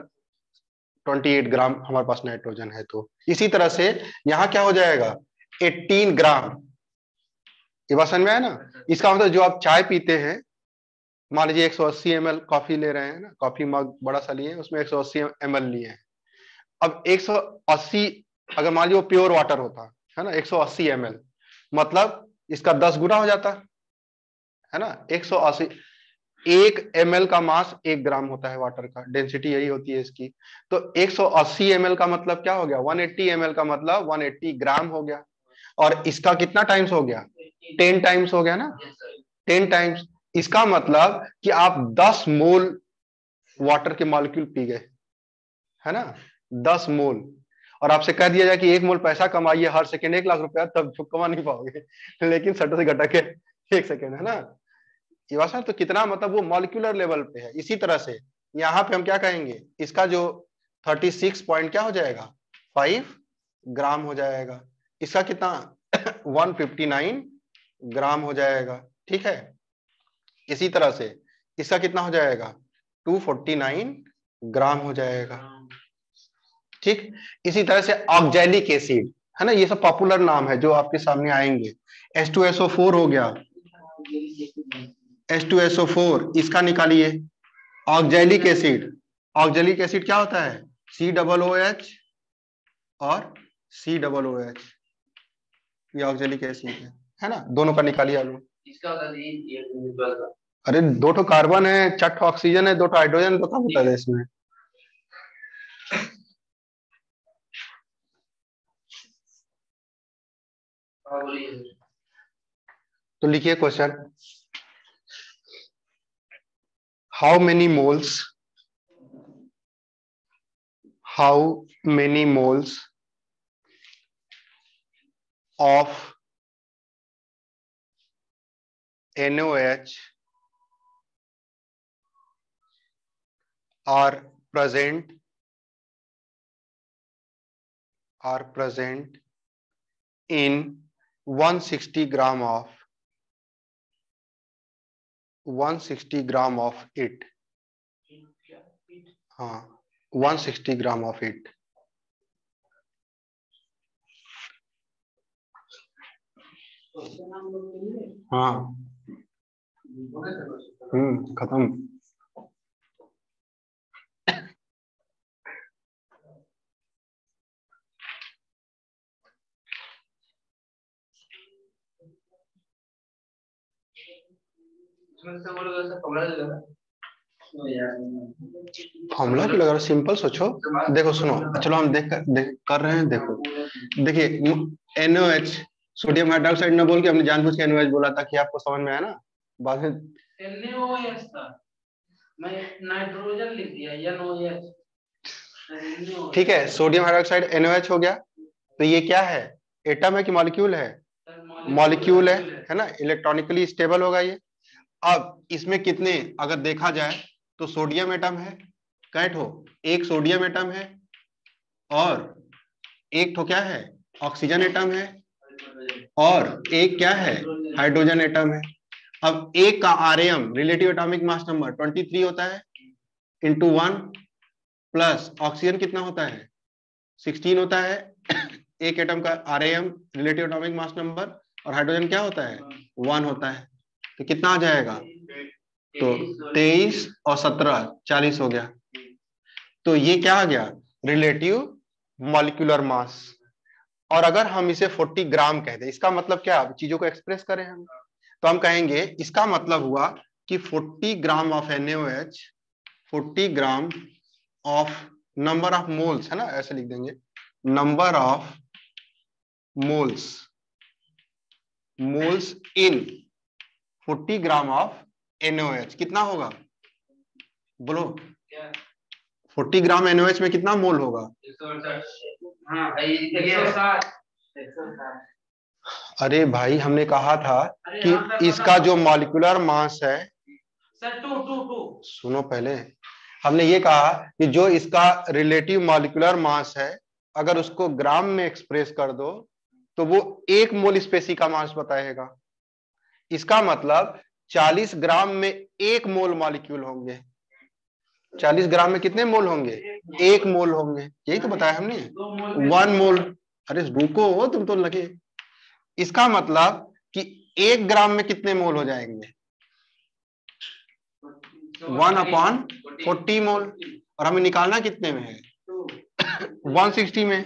28 ग्राम हमारे पास नाइट्रोजन है तो। इसी तरह से यहां क्या हो जाएगा, 18 ग्राम। ये बात समझ में आया ना। इसका मतलब जो आप चाय पीते हैं, मान लीजिए 180 ml कॉफी ले रहे हैं ना, कॉफी मग बड़ा सा लिए हैं, उसमें 180 ml लिए हैं। अब 180 अगर मान लीजिए वो प्योर वाटर होता है ना, 180 ml, मतलब इसका 10 गुना हो जाता है ना। 180, 1 ml का मास 1 ग्राम होता है वाटर का, डेंसिटी यही होती है इसकी। तो 180 ml का मतलब क्या हो गया, 180 ml का मतलब 180 ग्राम हो गया। और इसका कितना टाइम्स हो गया, 10 टाइम्स हो गया ना, 10 टाइम्स। इसका मतलब कि आप 10 मोल वाटर के मॉलिक्यूल पी गए, है ना, 10 मोल। और आपसे कह दिया जाए कि 1 मोल पैसा कमाइए हर सेकेंड 1 लाख रुपया, तब तो कमा नहीं पाओगे, लेकिन सटो से घटा के 1 सेकेंड, है ना। ये बात तो कितना मतलब वो मॉलिक्यूलर लेवल पे है। इसी तरह से यहाँ पे हम क्या कहेंगे, इसका जो 36 पॉइंट क्या हो जाएगा, 5 ग्राम हो जाएगा। इसका कितना 159 ग्राम हो जाएगा, ठीक है। इसी तरह से इसका कितना हो जाएगा, 249 ग्राम हो जाएगा, ठीक। इसी तरह से ऑक्जेलिक एसिड, है ना, ये सब पॉपुलर नाम है जो आपके सामने आएंगे। H2SO4 हो गया, H2SO4 इसका निकालिए। ऑक्जेलिक एसिड, ऑक्जेलिक एसिड क्या होता है, COOH और COOH, ये ऑक्जेलिक एसिड है ना, दोनों का निकालिए आप लोग। अरे 2 ठो कार्बन है, 4 ठो ऑक्सीजन है, 2 ठो हाइड्रोजन, तो क्या होता है इसमें। तो लिखिए question, how many moles of NOH are present in 160 gram of it, हाँ 160 ग्राम ऑफ इट। हाँ खत्म। फॉर्मूला क्यों लगा रहा, सिंपल सोचो। देखो सुनो, चलो हम कर रहे हैं। देखो देखिए, NOH सोडियम हाइड्रोक्साइड न बोल के हमने जानबूझ के NOH बोला था कि आपको समझ में आया ना। बाद में NaOH था, मैं नाइट्रोजन लिख दिया NOH। ठीक है, सोडियम हाइड्रोक्साइड NOH हो गया। तो ये क्या है, एटम है कि मॉलिक्यूल है, मॉलिक्यूल है ना, इलेक्ट्रॉनिकली स्टेबल होगा ये। अब इसमें कितने अगर देखा जाए तो सोडियम एटम है, कैट हो, एक सोडियम एटम है, और एक तो क्या है, ऑक्सीजन एटम है, और एक क्या है, हाइड्रोजन एटम है। अब एक का RM relative atomic mass number 23 होता है इंटू 1 प्लस ऑक्सीजन कितना होता है 16 होता है। एक एटम का RM relative atomic mass number और हाइड्रोजन क्या होता है 1 होता है। तो कितना आ जाएगा, तो 23 और 17 40 हो गया। तो ये क्या आ गया रिलेटिव मॉलिक्यूलर मास। और अगर हम इसे 40 ग्राम कह दें, इसका मतलब क्या, चीजों को एक्सप्रेस करें हम, तो हम कहेंगे इसका मतलब हुआ कि 40 gram of NaOH 40 gram of number of moles, है ना, ऐसे लिख देंगे number of moles in 40 gram of NaOH कितना होगा, बोलो 40 ग्राम NaOH में कितना मोल होगा। हाँ 160। अरे भाई हमने कहा था कि इसका जो मॉलिक्यूलर मास है, सर 2 सुनो पहले, हमने ये कहा कि जो इसका रिलेटिव मॉलिक्यूलर मास है अगर उसको ग्राम में एक्सप्रेस कर दो तो वो 1 मोल स्पेसी का मास बताएगा। इसका मतलब 40 ग्राम में 1 मोल मॉलिक्यूल होंगे। 40 ग्राम में कितने मोल होंगे, 1 मोल होंगे, यही तो बताया हमने 1 मोल। अरे रुको तुम तो लगे। इसका मतलब कि 1 ग्राम में कितने मोल हो जाएंगे 1/40 मोल। और हमें निकालना कितने में है 160 में।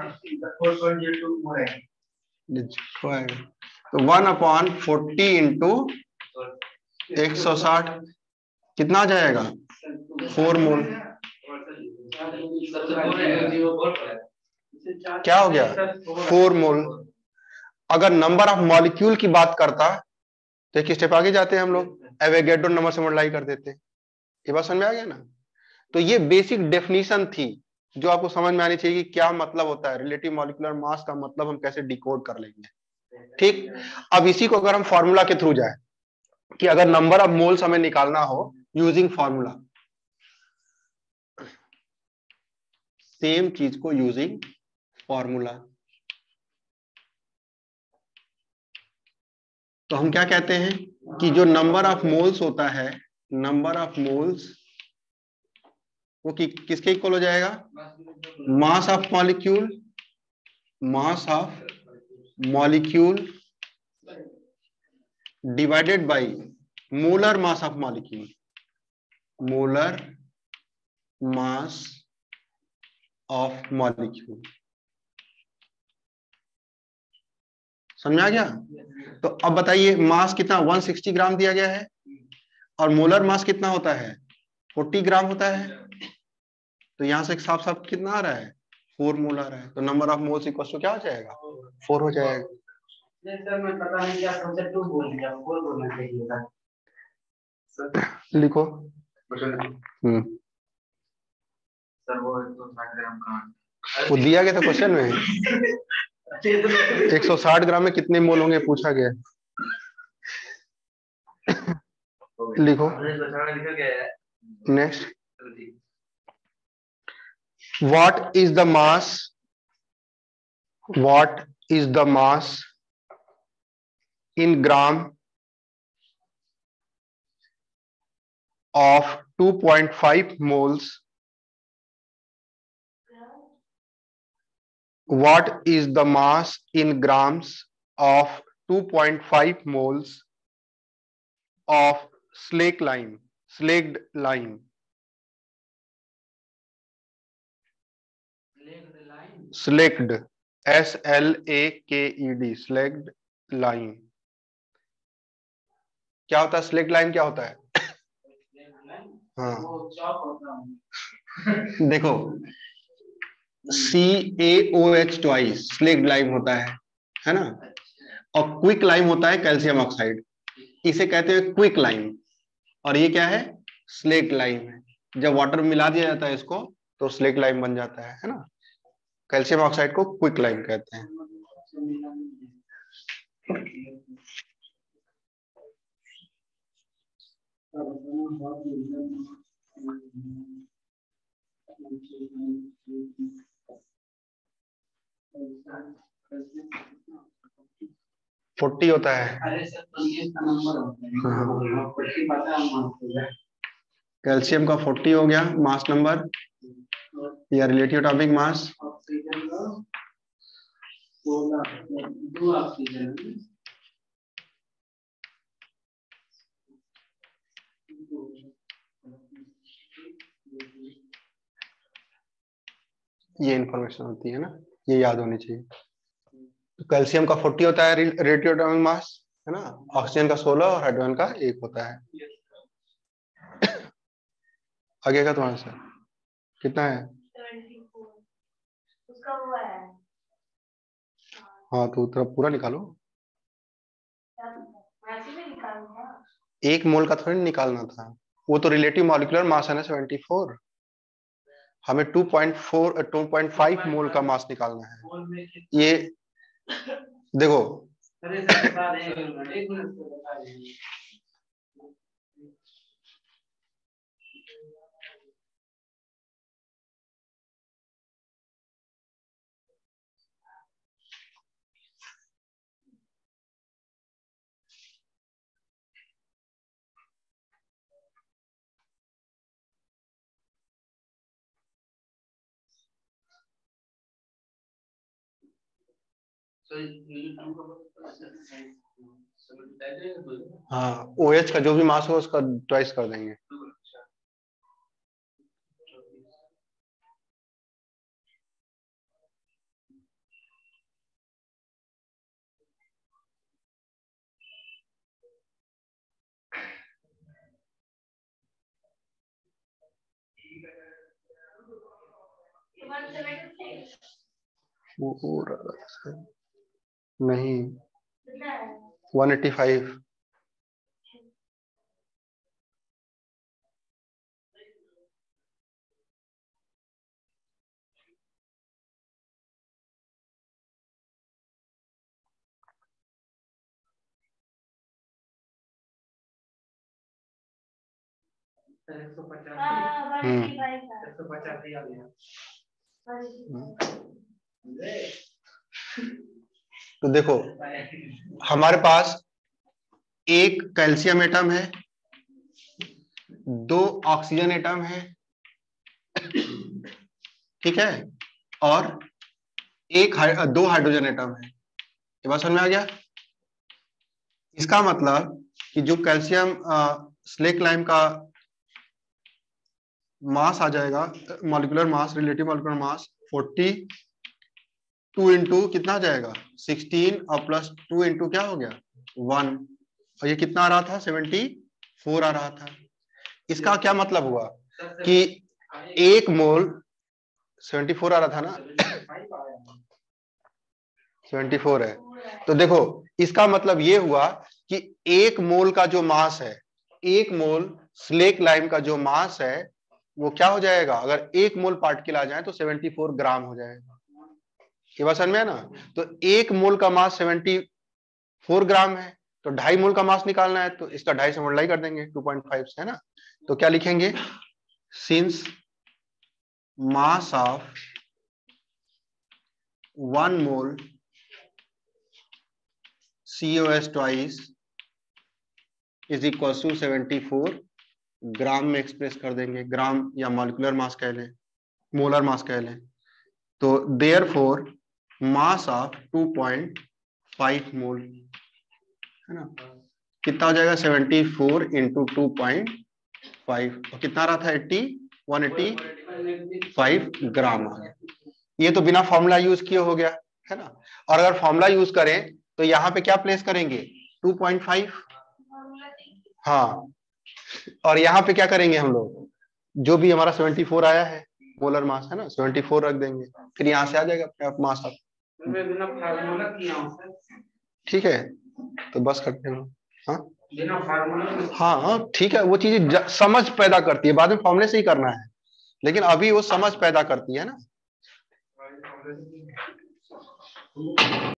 तो 1/40 इंटू 160 कितना आ जाएगा 4 मोल। क्या हो गया 4 मोल। अगर नंबर ऑफ मॉलिक्यूल की बात करता तो एक स्टेप आगे जाते हैं हम लोग, एवोगैड्रो नंबर से मल्टीप्लाई कर देते। ये बात समझ में आ गया ना। तो ये बेसिक डेफिनेशन थी जो आपको समझ में आनी चाहिए कि क्या मतलब होता है रिलेटिव मॉलिक्यूलर मास का मतलब हम कैसे डिकोड कर लेंगे। ठीक, अब इसी को अगर हम फॉर्मूला के थ्रू जाए कि अगर नंबर ऑफ मोल्स हमें निकालना हो यूजिंग फॉर्मूला, सेम चीज को यूजिंग फॉर्मूला, तो हम क्या कहते हैं कि जो नंबर ऑफ मोल्स होता है, नंबर ऑफ मोल्स वो किसके इक्वल हो जाएगा, mass of molecule, mass of molecule divided by molar mass of molecule, molar mass of molecule. समझ आ गया। तो अब बताइए मास कितना 160 ग्राम दिया गया है और मोलर मास कितना होता है 40 ग्राम होता है। तो यहां से साफ साफ कितना आ रहा है 4 मोल आ रहा है। तो number of moles equal to क्या हो जाएगा 4 हो जाएगा। सर मैं पता नहीं क्या सोचा 2 बोल दिया 4 बोलना चाहिए था। लिखो। सर वो 160 ग्राम का वो दिया गया था क्वेश्चन में 160 ग्राम में कितने मोल होंगे पूछा गया। लिखो next. What is the mass, what is the mass in gram of 2.5 moles, what is the mass in grams of 2.5 moles of slaked lime, slaked lime, slaked SLAKED, slaked lime। क्या होता है स्लेक्ड लाइम, क्या होता है। हाँ देखो CaOH twice slaked lime होता है ना, और क्विक लाइम होता है कैल्शियम ऑक्साइड, इसे कहते हैं क्विक लाइम। और ये क्या है स्लेक्ड लाइम है। जब वाटर में मिला दिया जाता है इसको तो स्लेक्ड लाइम बन जाता है ना। कैल्शियम ऑक्साइड को क्विक लाइम कहते हैं। 40 होता है। अरे सर 20 का नंबर होता है, 40 पता है हमको। कैल्शियम का 40 हो गया मास नंबर या रिलेटिव एटॉमिक मास। ऑक्सीजन का 16, 2 ऑक्सीजन है। ये इंफॉर्मेशन होती है ना, ये याद होनी चाहिए। तो कैल्शियम का 40 होता है रिलेटिव एटॉमिक मास, है ना। ऑक्सीजन का 16 और हाइड्रोजन का 1 होता है। आगे का तुम्हारा सर कितना है? 74 उसका वो है। हाँ तो पूरा निकालो। वैसे भी निकालूंगा। 1 मोल का थोड़ी निकालना था, वो तो रिलेटिव मॉलिक्यूलर मास है ना 74। हमें 2.5 मोल का मास निकालना है। ये देखो, अरे सर बता दें, 1 मिनट से बता दें। हाँ OH का जो भी मास हो उसका ट्वाइस कर देंगे। नहीं 185। सर 150। हाँ 185 था। 150 आ गया। तो देखो हमारे पास एक कैल्शियम एटम है, 2 ऑक्सीजन एटम है, ठीक है, और 2 हाइड्रोजन एटम है। ये बात समझ में आ गया? इसका मतलब कि जो कैल्शियम स्लेक लाइम का मास आ जाएगा, molecular mass, relative molecular mass 42 into कितना आ जाएगा 16 और प्लस 2 इंटू क्या हो गया 1, और ये कितना आ रहा था 74 आ रहा था। इसका क्या मतलब हुआ कि 1 मोल 74 आ रहा था ना 74 है। तो देखो इसका मतलब ये हुआ कि 1 मोल का जो मास है, 1 मोल स्लेक लाइम का जो मास है वो क्या हो जाएगा, अगर 1 मोल पार्टिकल आ जाए तो 74 ग्राम हो जाएगा। ये बात समझ में है ना। तो 1 मोल का मास 74 ग्राम है, तो 2.5 मोल का मास निकालना है तो इसका 2.5 से मल्टीप्लाई कर देंगे 2.5 से, है ना। तो क्या लिखेंगे, since mass of 1 mole COS twice is equal to 74 gram में एक्सप्रेस कर देंगे, ग्राम या मॉलिक्यूलर मास कह लें, मोलर मास कह लें। तो देयरफॉर मास ऑफ 2.5 मोल, है ना, कितना हो जाएगा 74 इंटू 2.5 और कितना रहा था 185 ग्राम आ गया। ये तो बिना फॉर्मूला यूज किए हो गया, है ना। और अगर फॉर्मूला यूज करें तो यहाँ पे क्या प्लेस करेंगे 2.5, हाँ, और यहाँ पे क्या करेंगे हम लोग, जो भी हमारा 74 आया है मोलर मास, है ना, 74 रख देंगे, फिर यहाँ से आ जाएगा अपने आप मास ऑफ। मैं बिना फार्मूला किया हूं सर। ठीक है, तो बस करते हैं। हाँ बिना फार्मूला। हाँ ठीक है, वो चीजें समझ पैदा करती है, बाद में फॉर्मूले से ही करना है, लेकिन अभी वो समझ पैदा करती है ना।